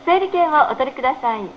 整理券をお取りください。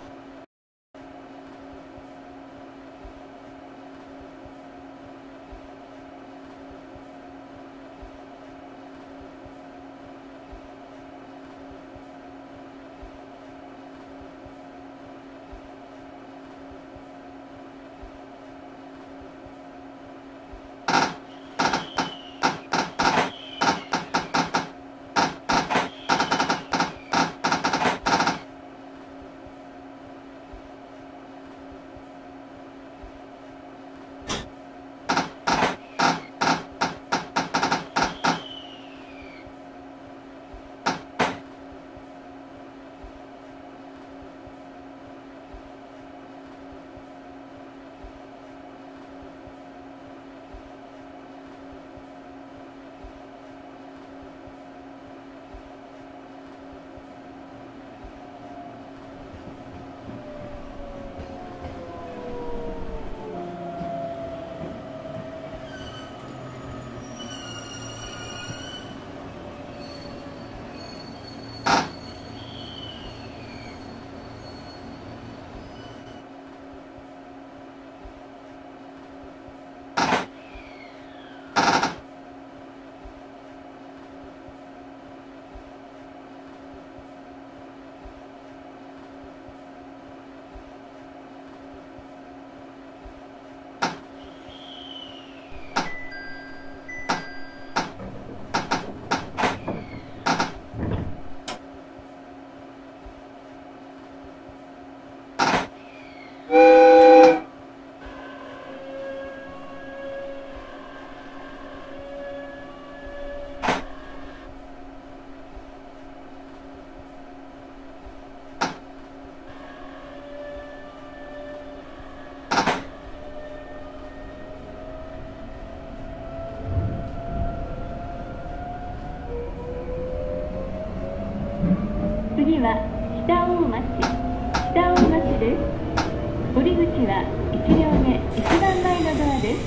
次は北大町です。降り口は1両目一番前のドアです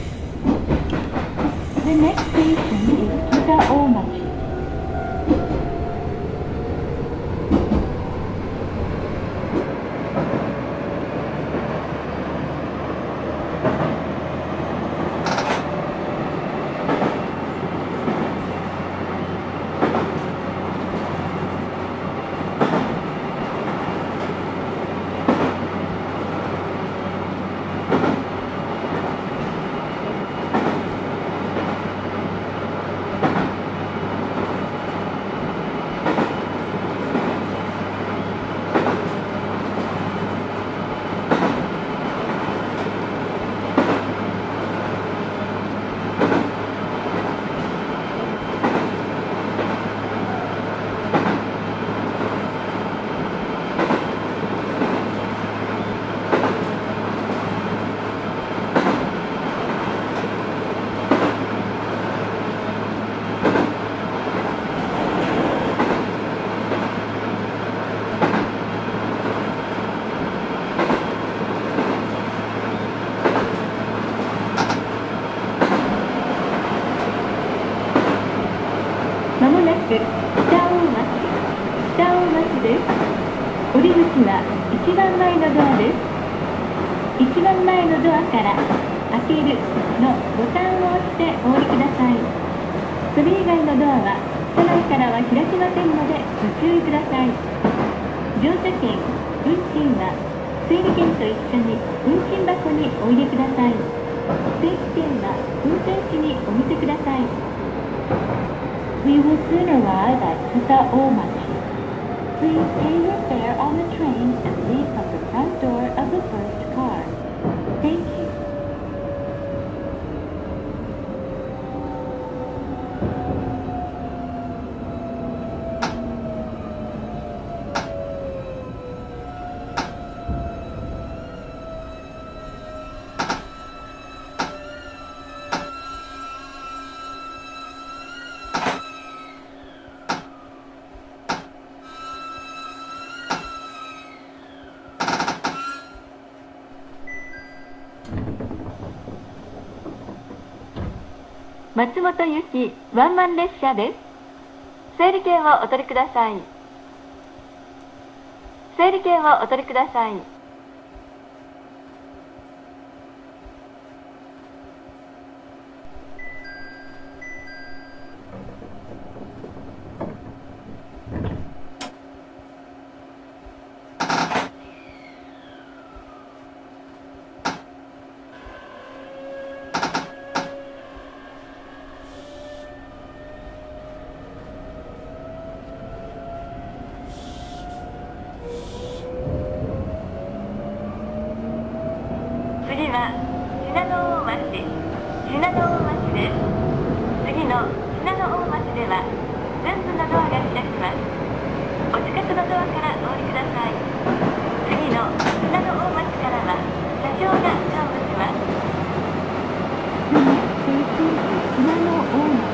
。The next station is 北大町。まもなく北大町です。降り口は一番前のドアです。一番前のドアから開けるのボタンを押してお降りください。それ以外のドアは車内からは開きませんのでご注意ください。乗車券、運賃は整理券と一緒に運賃箱にお入れください。整理券は運転士にお見せください。We will soon arrive at 北大町. Please pay your fare on the train and leave from the front door of the first car. Thank you. 松本行きワンマン列車です。整理券をお取りください。 整理券をお取りください。次は信濃大町、信濃大町です。次の信濃大町では全部のドアが開きます。お近くのドアからお降りください。次の信濃大町からは車掌が乗務します。信濃大町。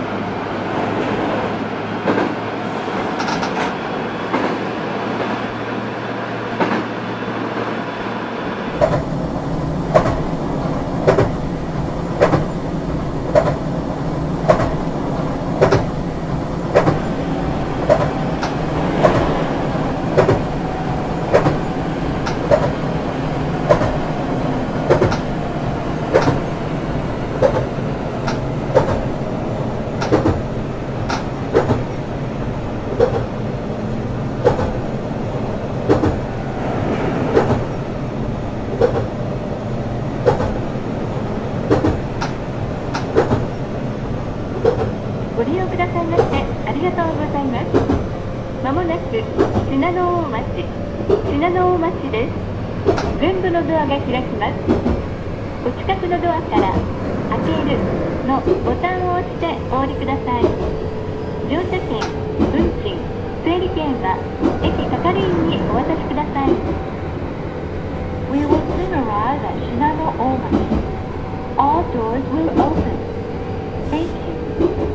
ご利用くださいましてありがとうございます。まもなく信濃大町、信濃大町です。全部のドアが開きます。お近くのドアから開けるのボタンを押してお降りください。乗車券、運賃、整理券は駅係員にお渡しください。We will soon arrive at 信濃大町. All doors will open. Thank you.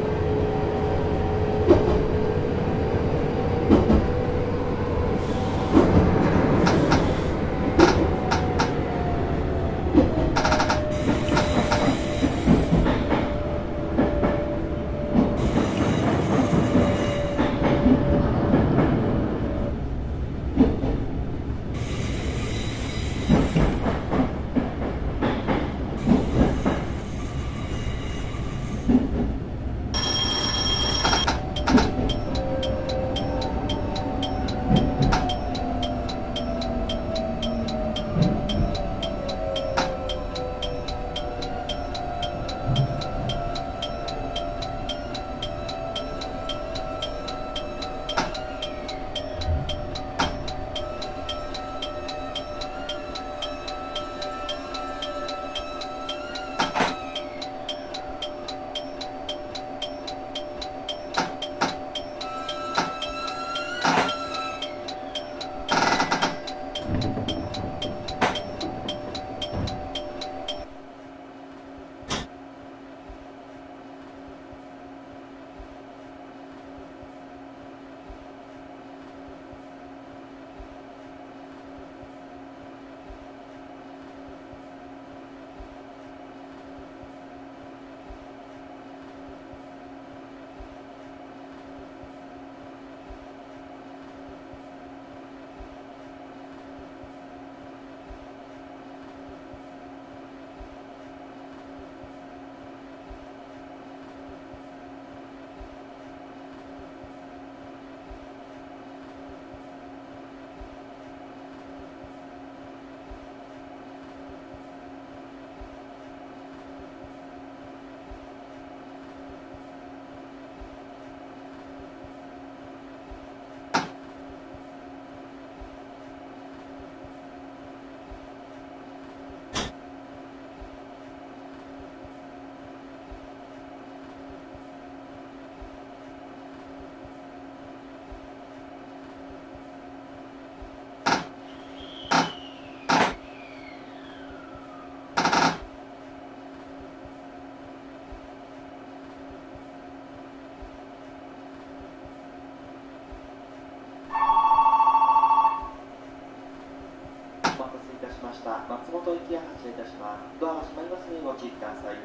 松本行きが発車いたします。ドアが閉まりますのでご注意ください。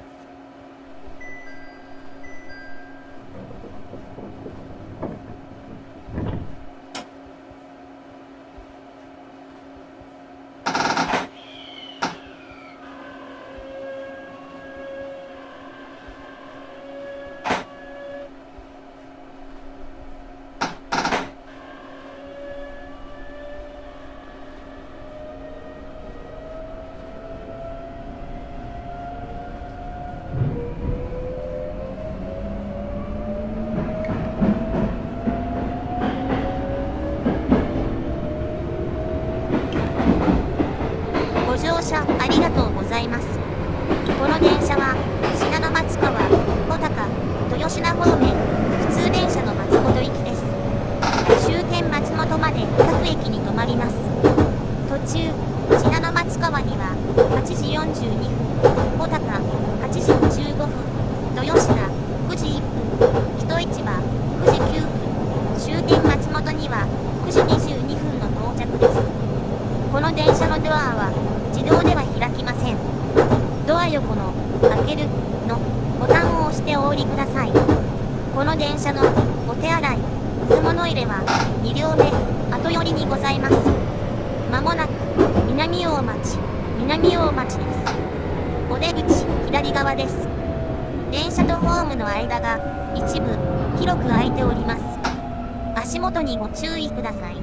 車ありがとうございます。この電車は信濃松川、穂高、豊品方面普通電車の松本行きです。終点松本まで各駅に停まります。途中信濃松川には8時42分、穂高8時55分、豊品9時1分、人市場9時9分、終点松本には9時22分の到着です。この電車のドアは自動では開きません。ドア横の開けるのボタンを押してお降りください。この電車のお手洗い、靴物入れは2両目後寄りにございます。まもなく南大町です。お出口左側です。電車とホームの間が一部広く空いております。足元にご注意ください。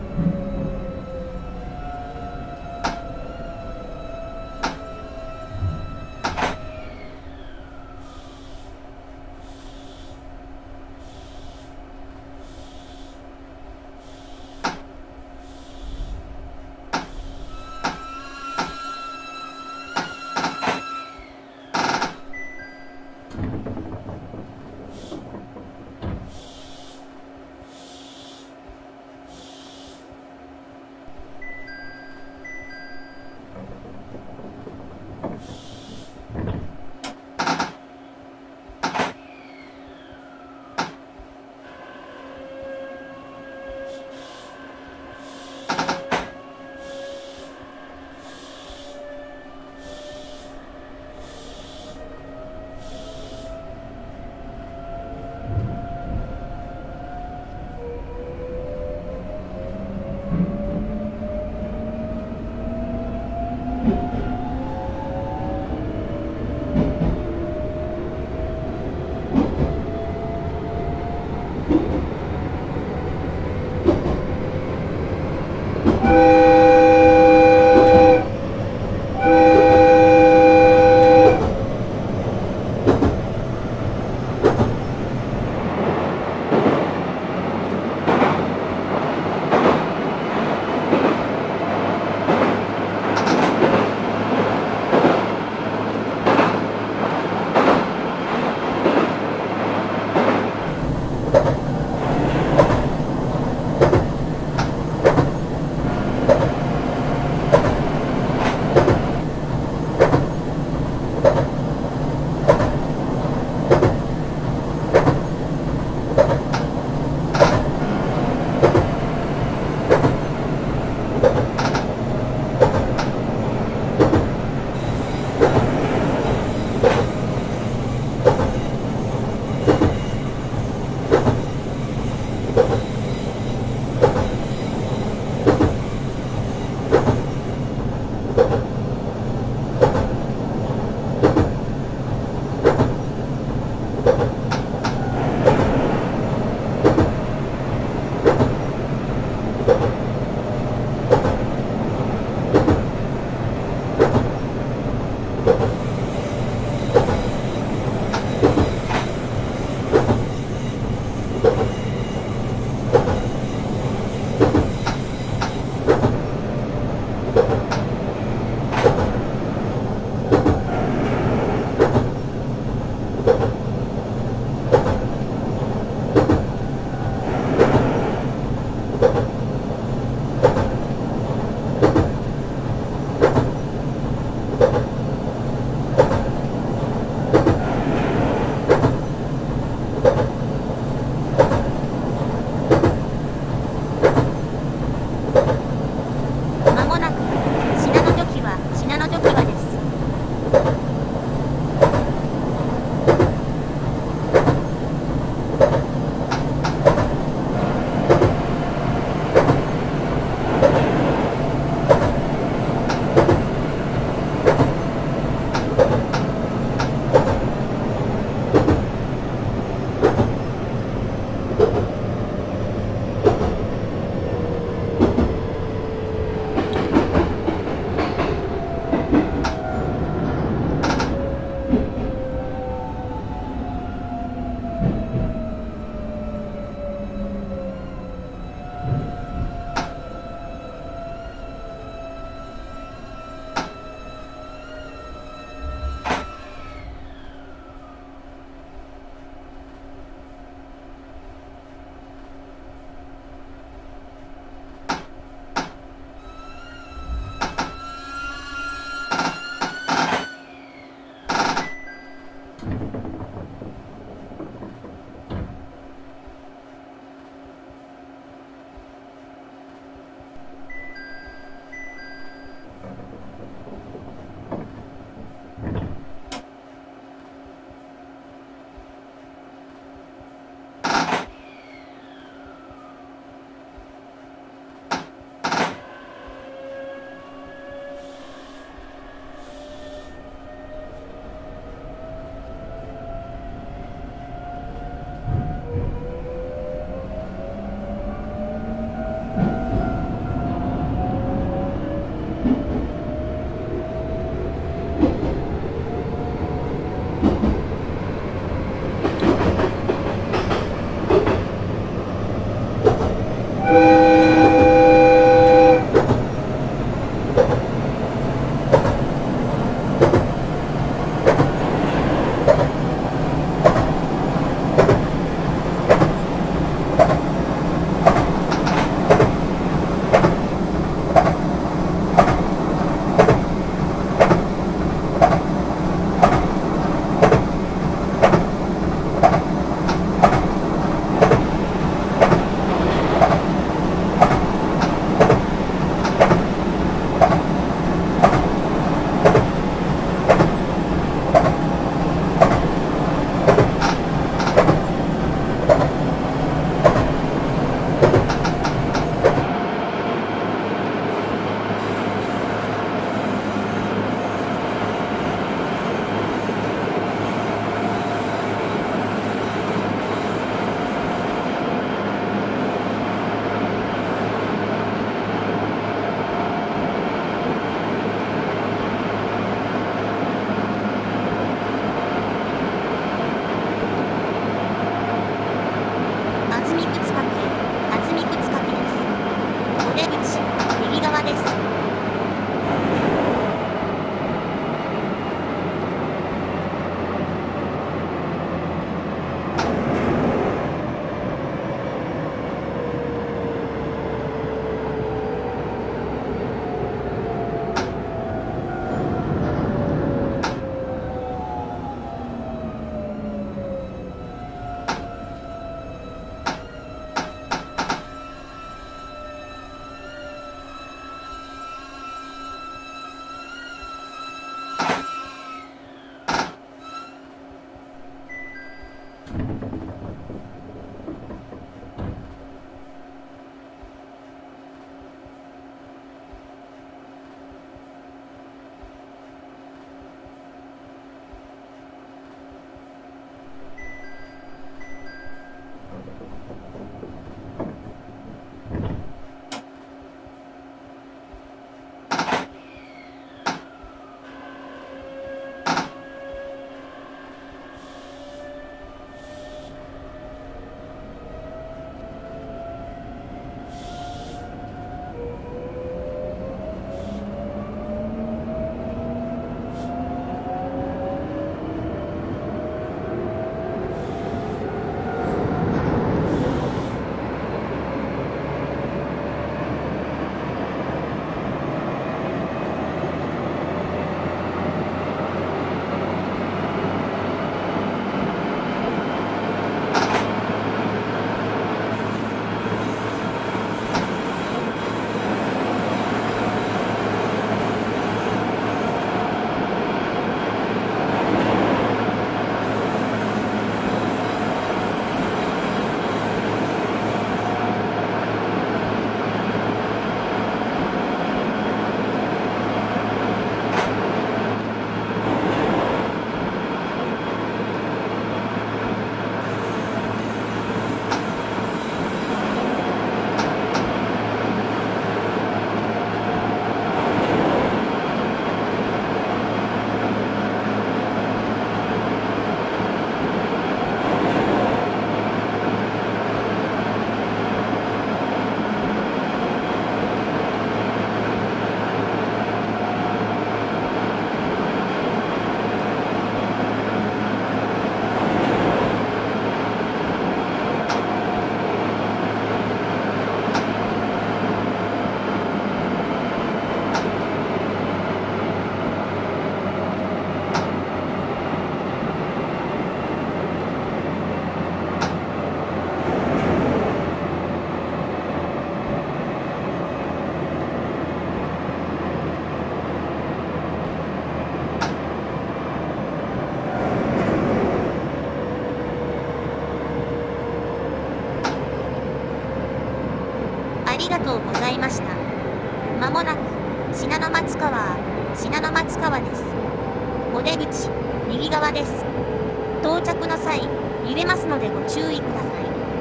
がとうございました。まもなく信濃松川です。お出口右側です。到着の際揺れますのでご注意ください。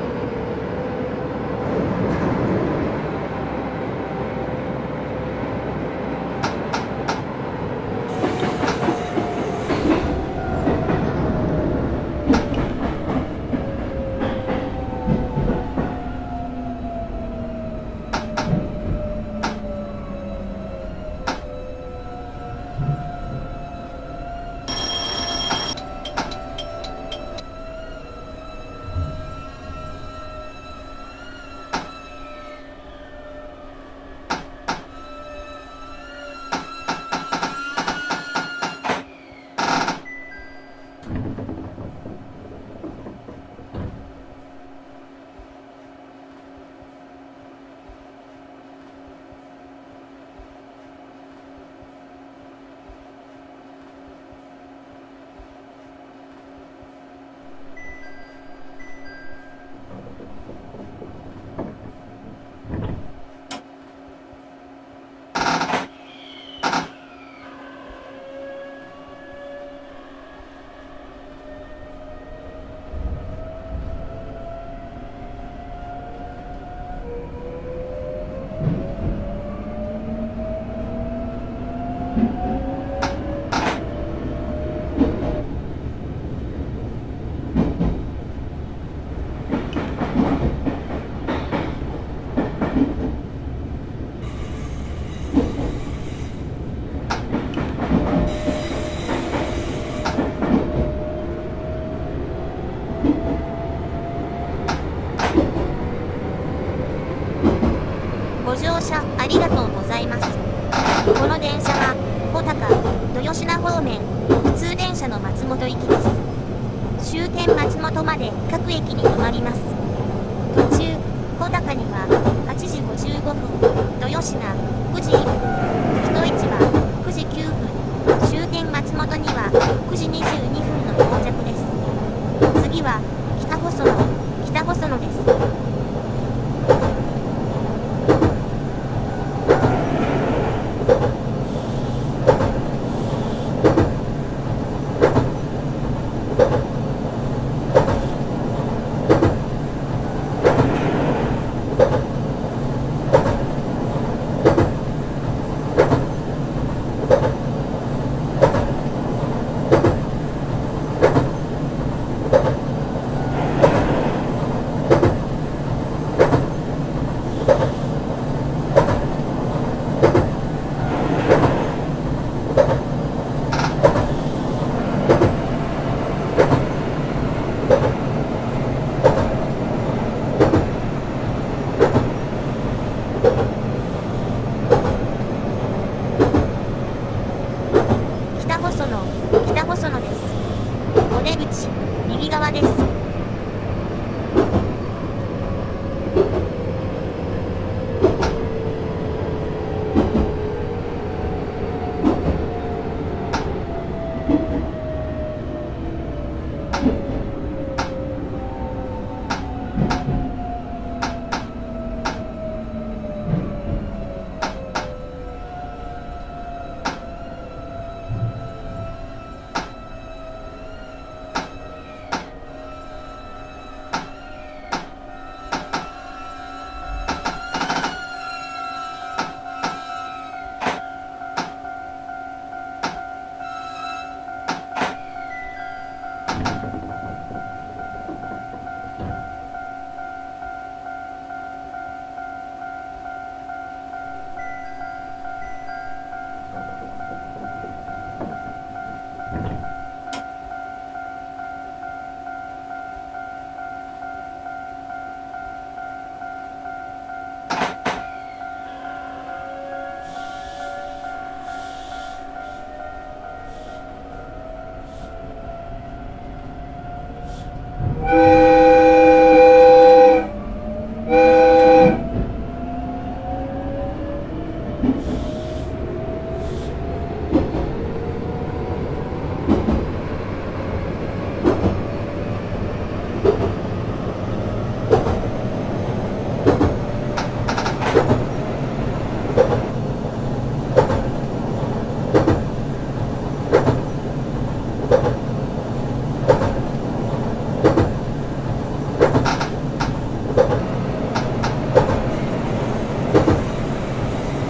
ご乗車ありがとうございます。この電車は穂高豊品方面普通電車の松本行きです。終点松本まで各駅に止まります。途中穂高には8時55分、豊品9時1分、日戸市は9時9分、終点松本には9時22分の到着です。次は北細野です。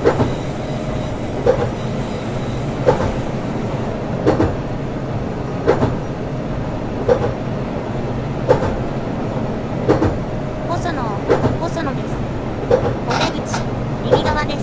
細野です。お出口、右側です。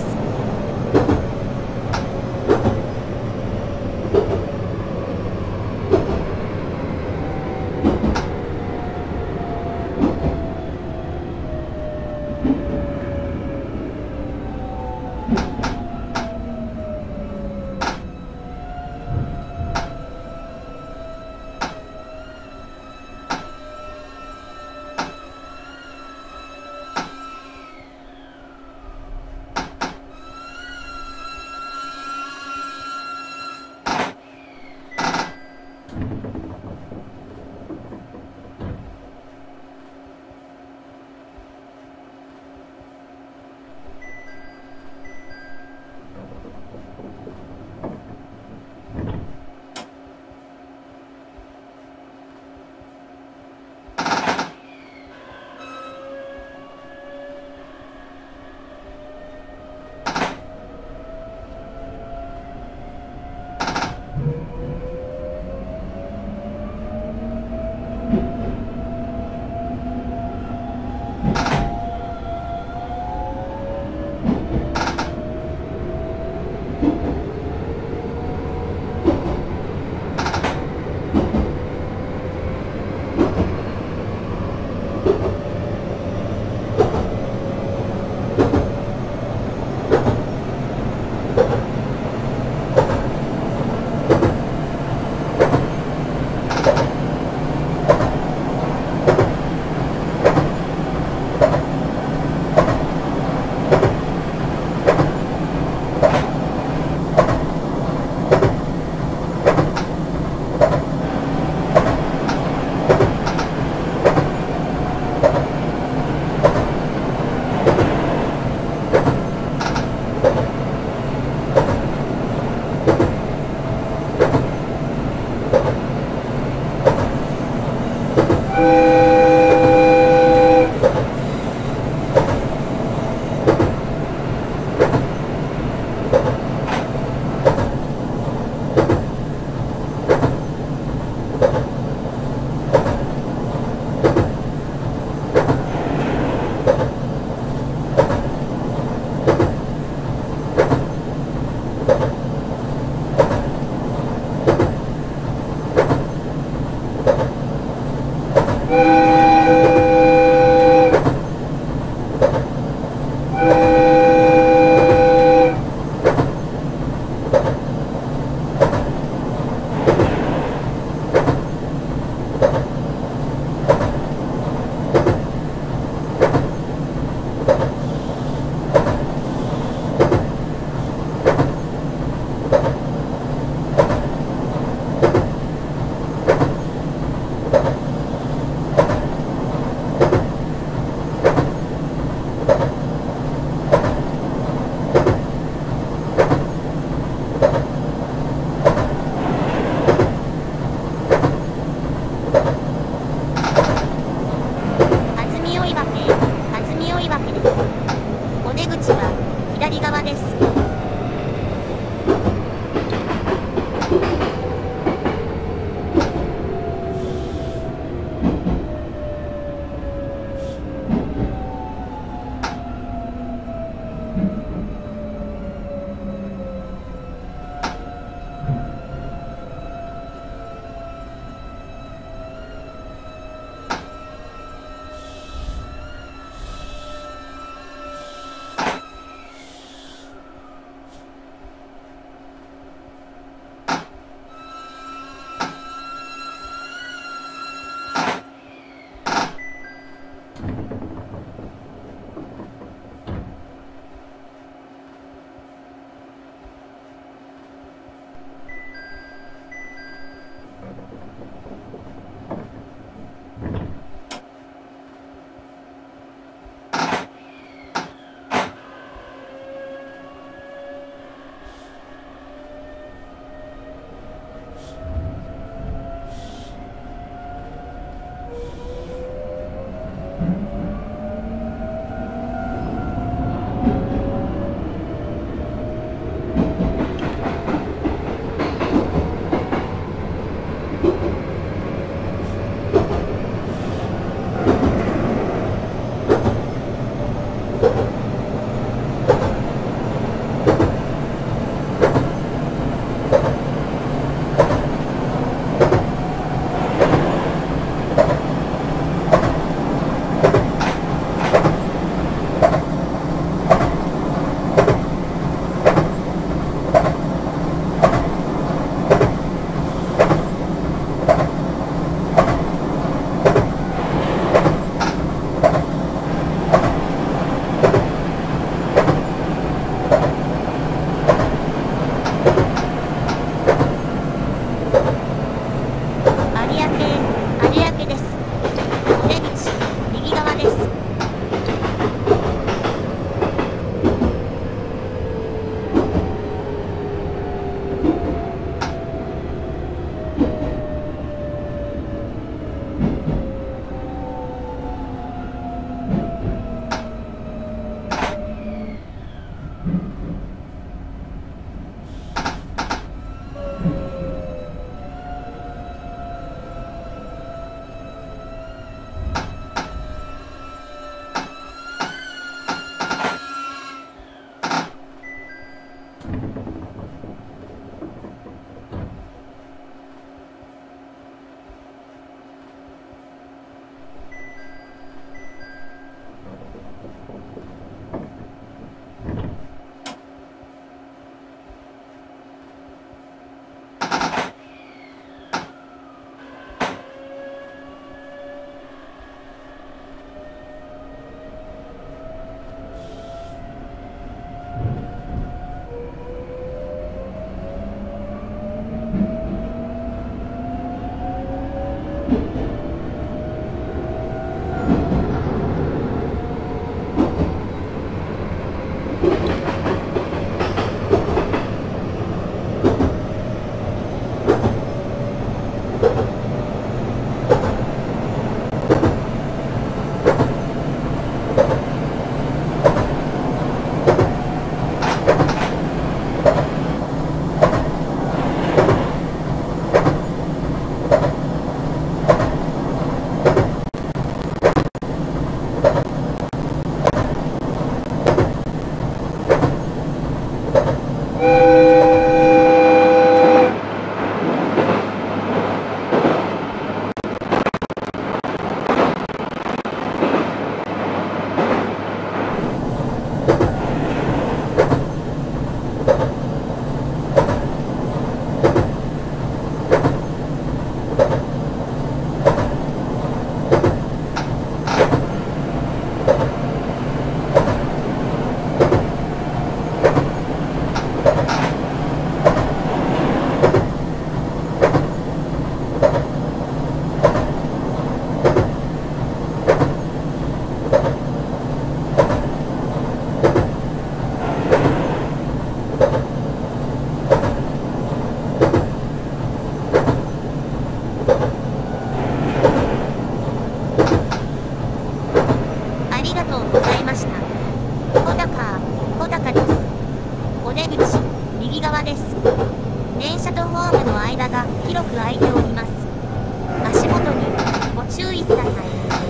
電車とホームの間が広く空いております。足元にご注意ください。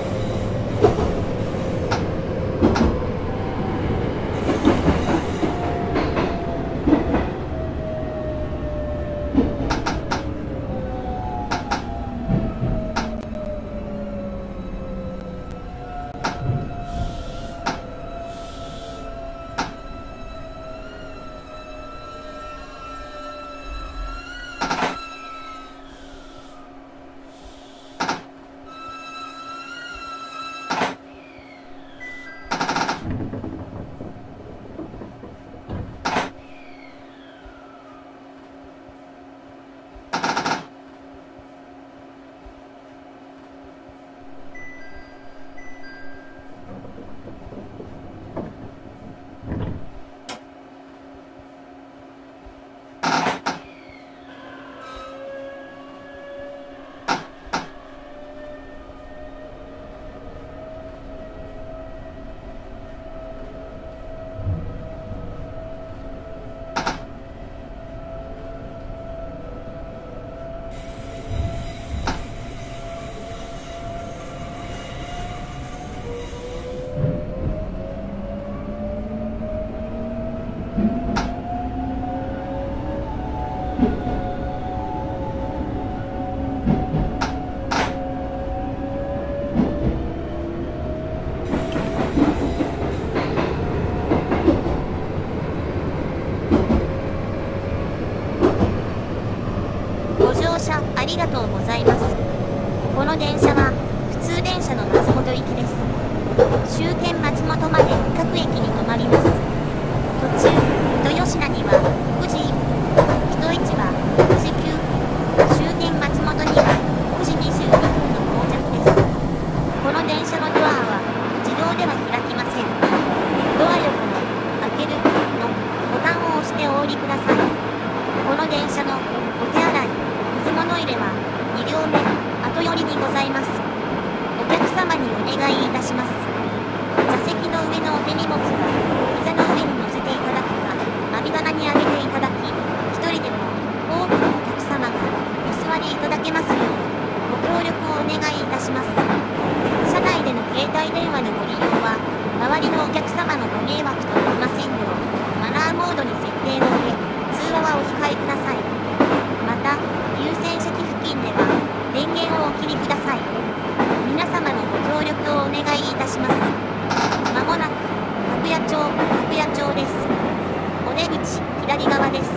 ありがとうございます。この電車は普通電車の松本行きです。終点松本まで各駅に停まります。途中、豊品には9時1分、人市は9時9分、終点松本には9時22分の到着です。この電車のドアは自動では開きません。ドア横の開けるのボタンを押してお降りください。この電車のお手洗い水物入れは2両目後寄りにございます。お客様にお願いいたします。座席の上のお手荷物は膝の上に乗せていただくか網棚に上げていただき、一人でも多くのお客様がお座りいただけますようご協力をお願いいたします。車内での携帯電話のご利用は周りのお客様のご迷惑となりませんようマナーモードに設定の上出口左側です。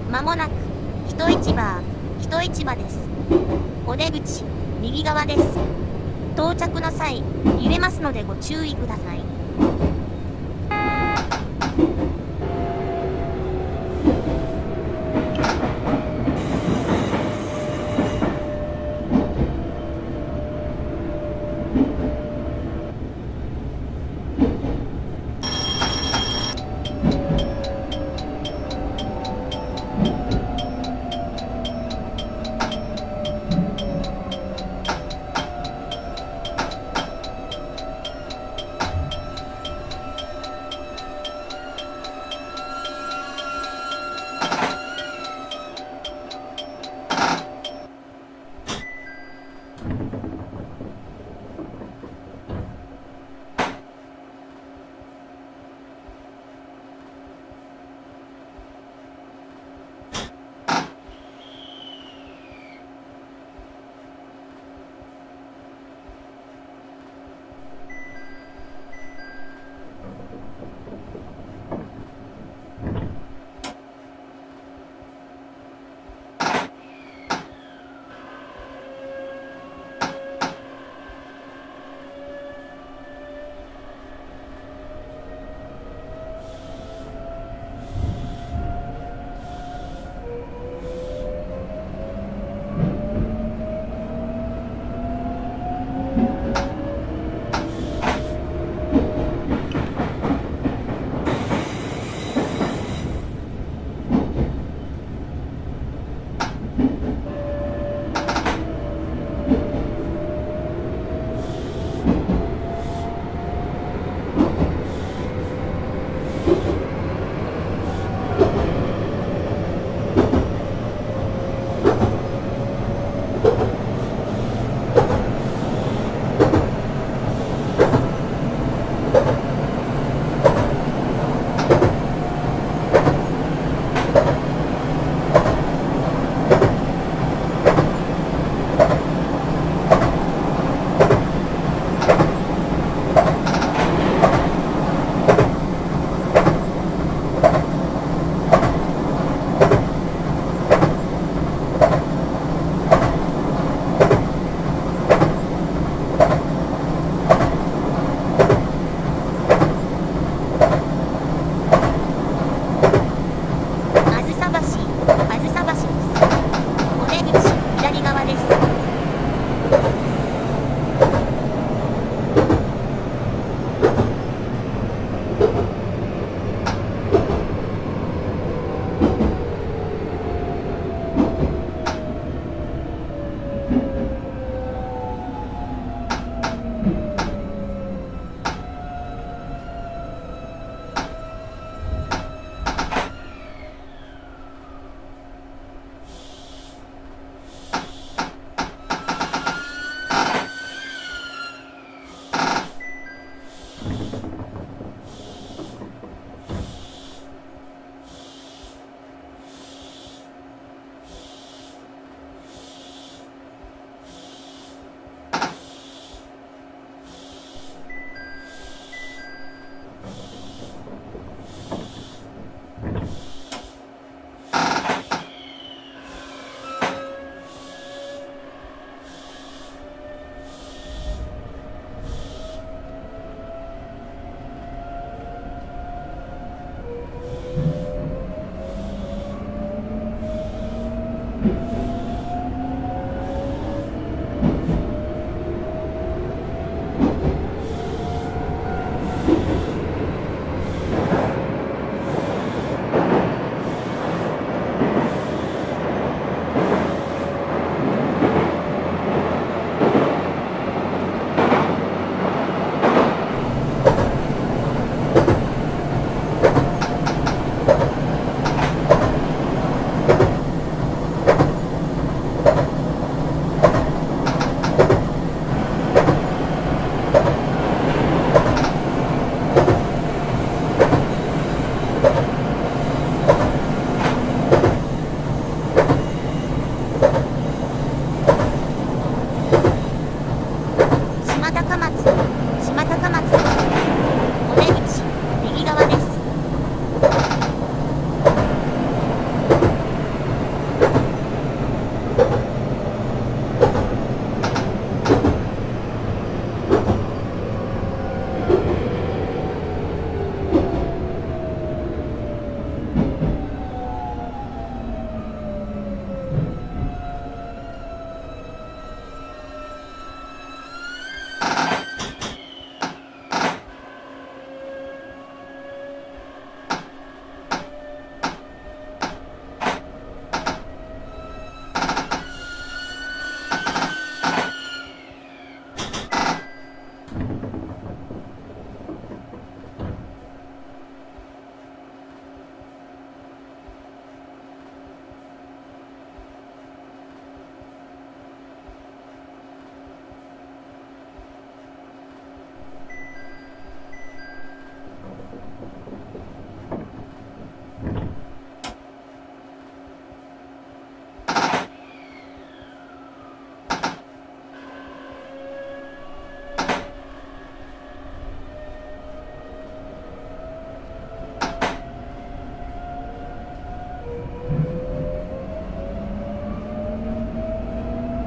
まもなく人市場です。お出口右側です。到着の際揺れますのでご注意ください。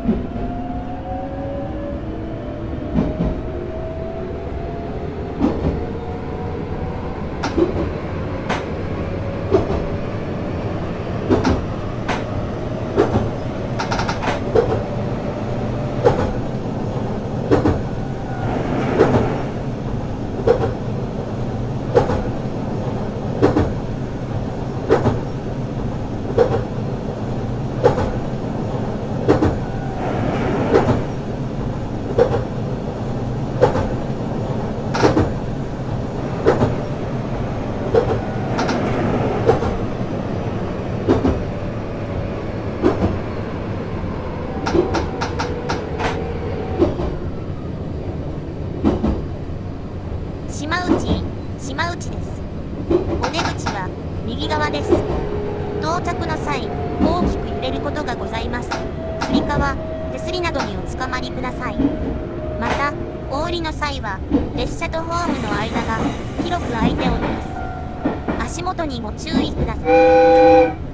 島内です。お出口は右側です。到着の際、大きく揺れることがございます。つり革、手すりなどにおつかまりください。また、お降りの際は、列車とホームの間が広く空いております。足元にご注意ください。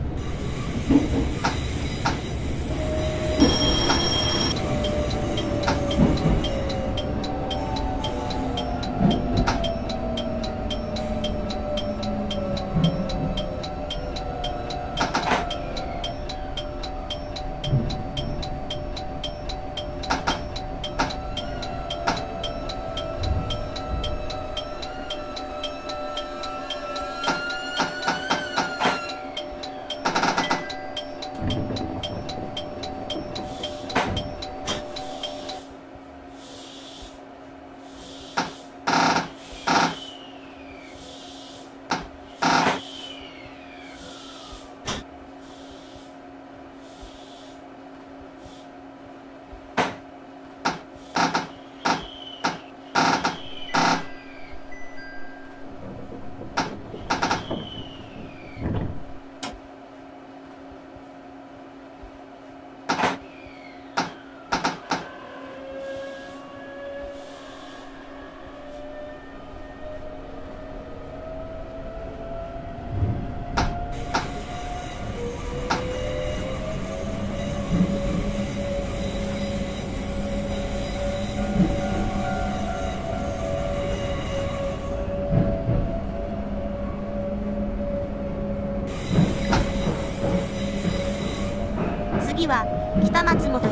次は北松本です。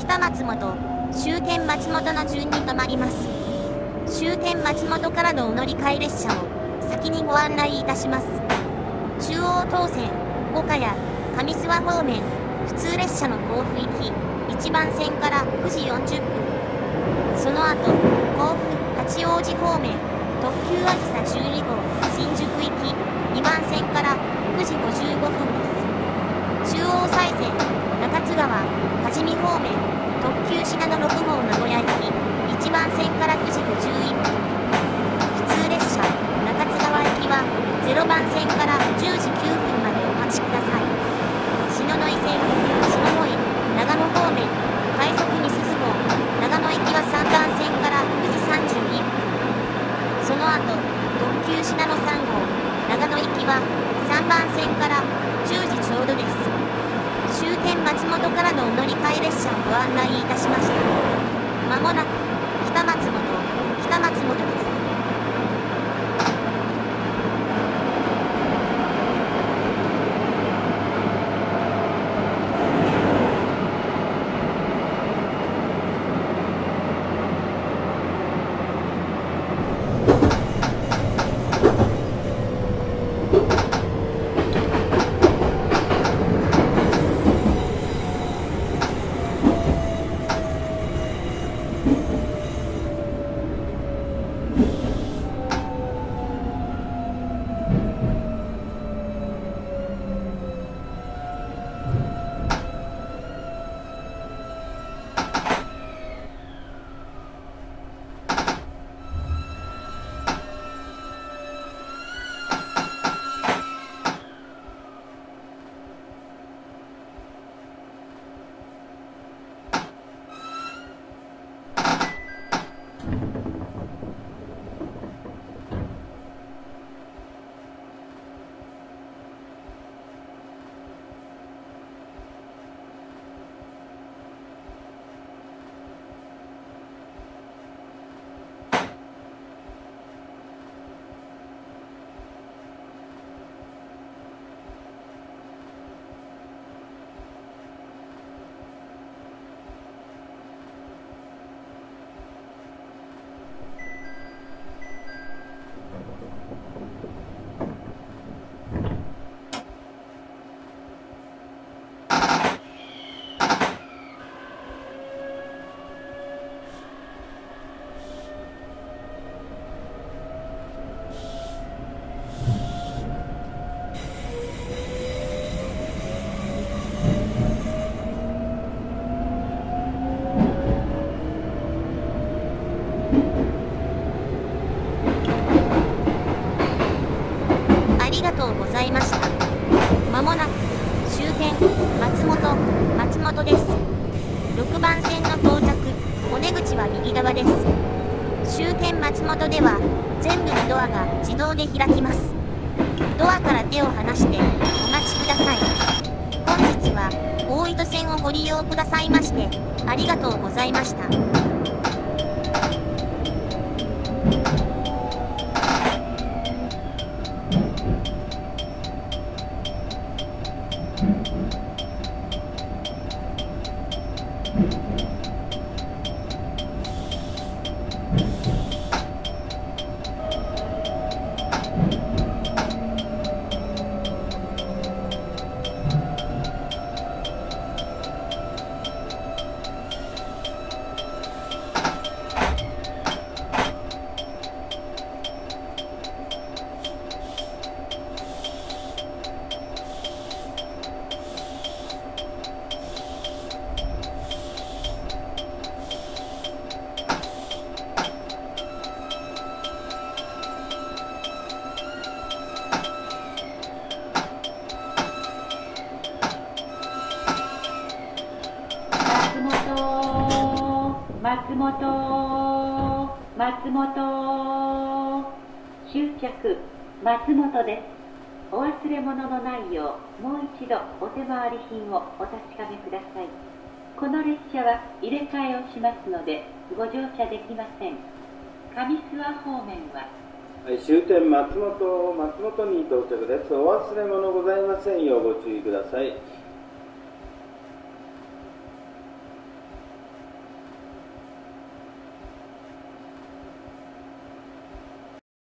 北松本、終点松本の順に止まります。終点松本からのお乗り換え列車を先にご案内いたします。中央東線、岡谷、上諏訪方面、普通列車の甲府行き、1番線から9時40分。その後、甲府、八王子方面、特急あずさ12号、新宿行き、2番線から9時55分です。中央西線、中津川、多治見方面、特急信濃6号名古屋行き、1番線から9時51分。普通列車、中津川行きは0番線から10時9分までお待ちください。篠ノ井線、篠ノ井、長野方面、快速に鈴号、長野行きは3番線から9時31分。その後、特急信濃3号、長野行きは3番線から10時ちょうどです。終点松本からのお乗り換え列車をご案内いたしました。まもなく北松本です。 右側です。終点松本では全部のドアが自動で開きます。ドアから手を離してお待ちください。本日は大糸線をご利用くださいましてありがとうございました。 松本終着松本です。お忘れ物のないようもう一度お手回り品をお確かめください。この列車は入れ替えをしますのでご乗車できません。上諏訪方面は終点松本に到着です。お忘れ物ございませんようご注意ください。